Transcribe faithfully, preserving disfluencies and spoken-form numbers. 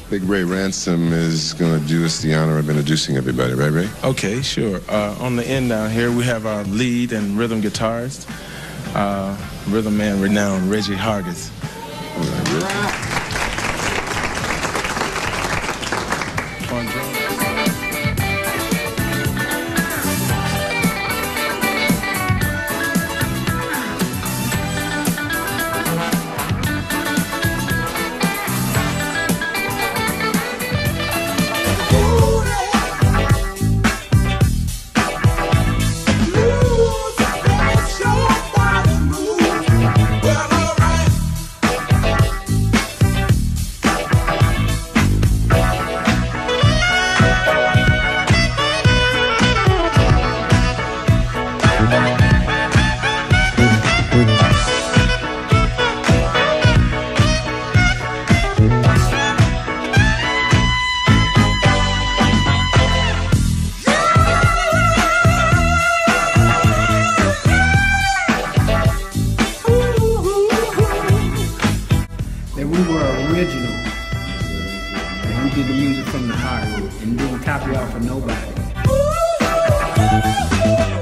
Big Ray Ransom is going to do us the honor of introducing everybody, right, Ray? Okay, sure. Uh, on the end down here, we have our lead and rhythm guitarist, uh, rhythm man renowned Regi Hargis. All right, Rick. On drums. We were original, and we did the music from the heart, and didn't copy off of nobody.